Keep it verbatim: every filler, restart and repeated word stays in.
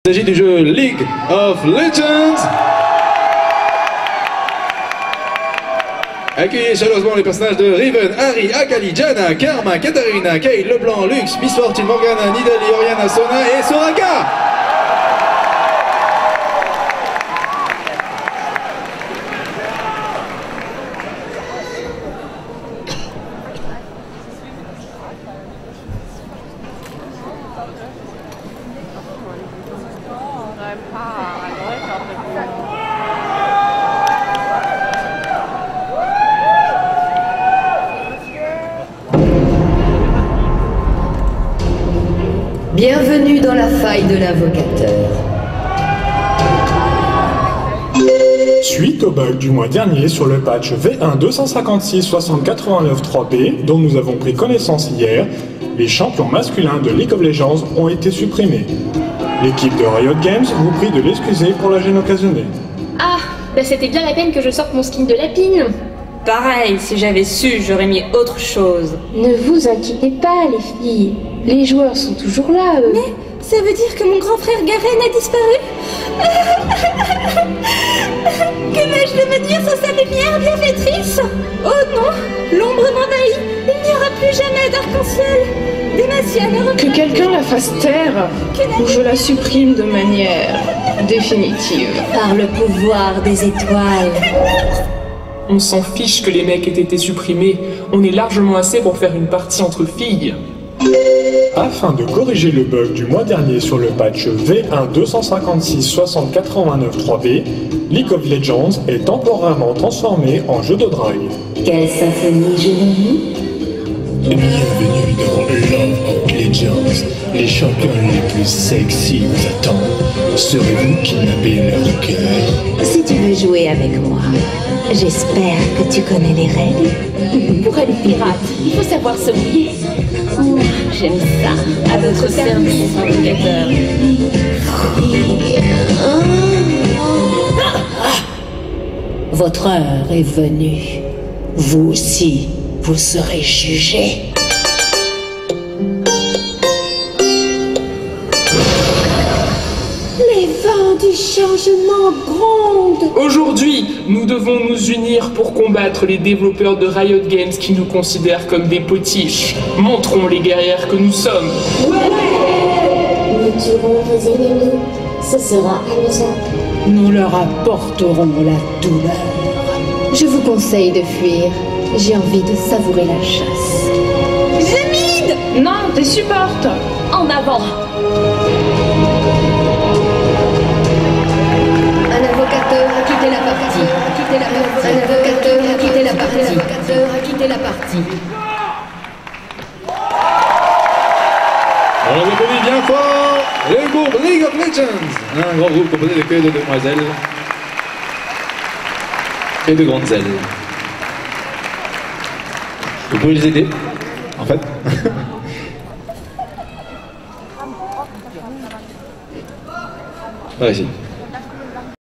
Il s'agit du jeu League of Legends. Accueillez chaleureusement les personnages de Riven, Harry, Akali, Janna, Karma, Katarina, Kay, Leblanc, Lux, Miss Fortune, Morgana, Nidalee, Oriana, Sona et Soraka. Bienvenue dans la faille de l'invocateur. Suite au bug du mois dernier sur le patch V un deux cent cinquante-six soixante quatre-vingt-neuf trois B, dont nous avons pris connaissance hier, les champions masculins de League of Legends ont été supprimés. L'équipe de Riot Games vous prie de l'excuser pour la gêne occasionnée. Ah, bah c'était bien la peine que je sorte mon skin de lapine. Pareil, si j'avais su, j'aurais mis autre chose. Ne vous inquiétez pas, les filles. Les joueurs sont toujours là, eux. Mais ça veut dire que mon grand frère Garen a disparu? Que vais-je devenir sans sa lumière bienfaitrice? Oh non, l'ombre m'envahit. Il n'y aura plus jamais d'arc-en-ciel. Demacia ne Que quelqu'un la fasse taire, ou je la supprime de manière définitive. Par le pouvoir des étoiles. On s'en fiche que les mecs aient été supprimés, on est largement assez pour faire une partie entre filles. Afin de corriger le bug du mois dernier sur le patch V un deux cent cinquante-six soixante quatre-vingt-neuf trois B, League of Legends est temporairement transformé en jeu de drague. Quelle symphonie jolie. Bienvenue dans Love of Legends. Les champions les plus sexy vous attendent. Serez-vous kidnapper leur cœur? Si tu veux jouer avec moi, j'espère que tu connais les règles. Pour aller pirate, il faut savoir se mouiller. Oh, j'aime ça. À votre service, invocateur. Votre heure est venue. Vous aussi, vous serez jugés. Les vents du changement grondent. Aujourd'hui, nous devons nous unir pour combattre les développeurs de Riot Games qui nous considèrent comme des potiches. Montrons les guerrières que nous sommes. Nous tuerons vos ennemis. Ce sera amusant. Nous leur apporterons la douleur. Je vous conseille de fuir. J'ai envie de savourer la chasse. Zemid! Non, t'es supporte. En avant. Un invocateur a quitté la partie. Un invocateur a quitté la partie. Un invocateur a quitté la partie. On les applaudit bien fort. Le groupe League of Legends. Un grand groupe composé de que de demoiselles et de grandes ailes. Vous pouvez les aider, en fait. Voilà, ici.